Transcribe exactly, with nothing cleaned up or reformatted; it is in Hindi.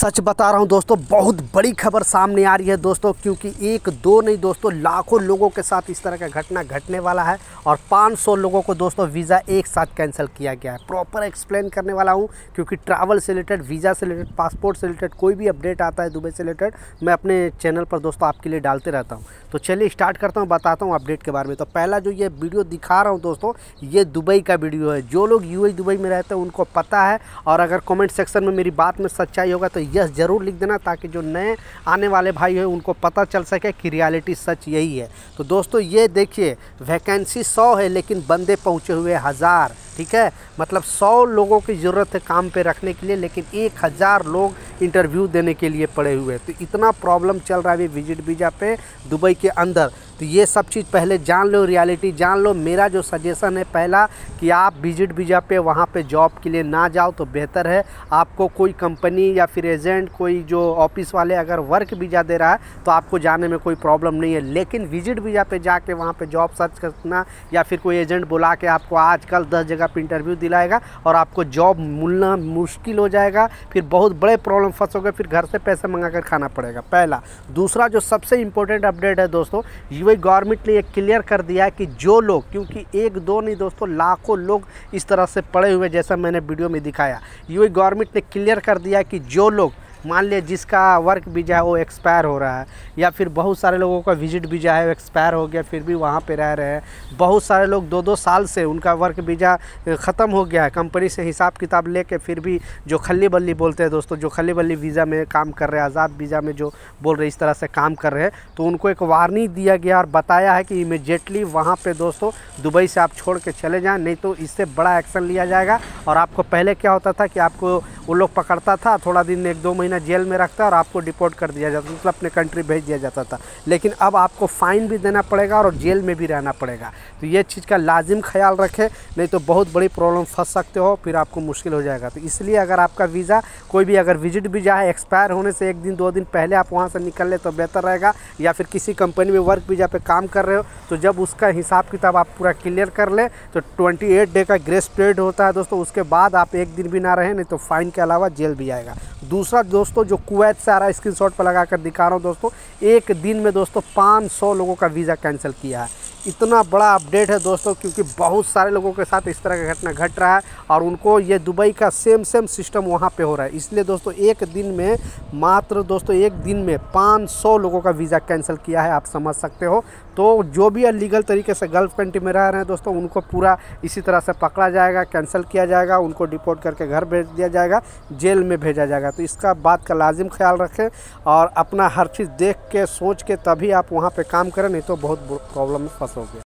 सच बता रहा हूं दोस्तों, बहुत बड़ी खबर सामने आ रही है दोस्तों, क्योंकि एक दो नहीं दोस्तों लाखों लोगों के साथ इस तरह का घटना घटने वाला है और पाँच सौ लोगों को दोस्तों वीज़ा एक साथ कैंसिल किया गया है। प्रॉपर एक्सप्लेन करने वाला हूं, क्योंकि ट्रैवल से रिलेटेड, वीज़ा से रिलेटेड, पासपोर्ट से रिलेटेड कोई भी अपडेट आता है दुबई से रिलेटेड, मैं अपने चैनल पर दोस्तों आपके लिए डालते रहता हूँ। तो चलिए स्टार्ट करता हूँ, बताता हूँ अपडेट के बारे में। तो पहला जो ये वीडियो दिखा रहा हूँ दोस्तों, ये दुबई का वीडियो है। जो लोग यूएई दुबई में रहते हैं उनको पता है, और अगर कमेंट सेक्शन में मेरी बात में सच्चाई होगा तो यस ज़रूर लिख देना, ताकि जो नए आने वाले भाई हैं उनको पता चल सके कि रियलिटी सच यही है। तो दोस्तों ये देखिए, वैकेंसी सौ है लेकिन बंदे पहुँचे हुए हज़ार, ठीक है। मतलब सौ लोगों की ज़रूरत है काम पे रखने के लिए, लेकिन एक हज़ार लोग इंटरव्यू देने के लिए पड़े हुए। तो इतना प्रॉब्लम चल रहा है अभी विजिट वीज़ा पे दुबई के अंदर। तो ये सब चीज़ पहले जान लो, रियलिटी जान लो। मेरा जो सजेशन है पहला, कि आप विजिट वीज़ा पे वहाँ पे जॉब के लिए ना जाओ तो बेहतर है। आपको कोई कंपनी या फिर एजेंट, कोई जो ऑफिस वाले अगर वर्क वीज़ा दे रहा है तो आपको जाने में कोई प्रॉब्लम नहीं है। लेकिन विजिट वीज़ा पे जाके वहाँ पे जॉब सर्च करना, या फिर कोई एजेंट बुला के आपको आजकल दस जगह पे इंटरव्यू दिलाएगा और आपको जॉब मिलना मुश्किल हो जाएगा, फिर बहुत बड़े प्रॉब्लम फंसोगे, फिर घर से पैसे मंगा कर खाना पड़ेगा, पहला। दूसरा जो सबसे इंपॉर्टेंट अपडेट है दोस्तों, यूएई गवर्नमेंट ने ये क्लियर कर दिया है कि जो लोग, क्योंकि एक दो नहीं दोस्तों लाखों लोग इस तरह से पड़े हुए, जैसा मैंने वीडियो में दिखाया, यूएई गवर्नमेंट ने क्लियर कर दिया है कि जो लोग, मान लिया जिसका वर्क वीज़ा है वो एक्सपायर हो रहा है, या फिर बहुत सारे लोगों का विजिट वीज़ा है वो एक्सपायर हो गया फिर भी वहाँ पे रह रहे हैं। बहुत सारे लोग दो दो साल से उनका वर्क वीज़ा ख़त्म हो गया है, कंपनी से हिसाब किताब लेके फिर भी जो खल्ली बल्ली बोलते हैं दोस्तों, जो खल्ली बल्ली वीज़ा में काम कर रहे हैं, आज़ाद वीज़ा में जो बोल रहे इस तरह से काम कर रहे हैं, तो उनको एक वार्निंग दिया गया और बताया है कि इमीडिएटली वहाँ पर दोस्तों दुबई से आप छोड़ के चले जाएँ, नहीं तो इससे बड़ा एक्शन लिया जाएगा। और आपको पहले क्या होता था कि आपको वो लोग पकड़ता था, थोड़ा दिन एक दो महीना जेल में रखता और आपको डिपोर्ट कर दिया जाता, मतलब अपने कंट्री भेज दिया जाता था। लेकिन अब आपको फ़ाइन भी देना पड़ेगा और जेल में भी रहना पड़ेगा। तो ये चीज़ का लाजिम ख्याल रखें, नहीं तो बहुत बड़ी प्रॉब्लम फंस सकते हो, फिर आपको मुश्किल हो जाएगा। तो इसलिए अगर आपका वीज़ा, कोई भी अगर विजिट वीज़ा है, एक्सपायर होने से एक दिन दो दिन पहले आप वहाँ से निकल ले तो बेहतर रहेगा। या फिर किसी कंपनी में वर्क वीज़ा पे काम कर रहे हो तो जब उसका हिसाब किताब आप पूरा क्लियर कर ले तो अट्ठाईस डे का ग्रेस पीरियड होता है दोस्तों, उसके बाद आप एक दिन भी ना रहें, नहीं तो फाइन के अलावा जेल भी आएगा। दूसरा दोस्तों, जो कुवैत से आ रहा है, स्क्रीनशॉट पर लगा कर दिखा रहा हूँ दोस्तों, एक दिन में दोस्तों पाँच सौ लोगों का वीज़ा कैंसिल किया है। इतना बड़ा अपडेट है दोस्तों, क्योंकि बहुत सारे लोगों के साथ इस तरह का घटना घट रहा है और उनको ये दुबई का सेम सेम सिस्टम वहाँ पे हो रहा है। इसलिए दोस्तों एक दिन में, मात्र दोस्तों एक दिन में पाँच सौ लोगों का वीज़ा कैंसिल किया है, आप समझ सकते हो। तो जो भी अलीगल तरीके से गल्फ़ कंट्री में रह रहे हैं दोस्तों, उनको पूरा इसी तरह से पकड़ा जाएगा, कैंसिल किया जाएगा, उनको डिपोर्ट करके घर भेज दिया जाएगा, जेल में भेजा जाएगा। तो इसका बात का लाजिम ख्याल रखें और अपना हर चीज़ देख के सोच के तभी आप वहाँ पे काम करें, नहीं तो बहुत प्रॉब्लम में फंसोगे।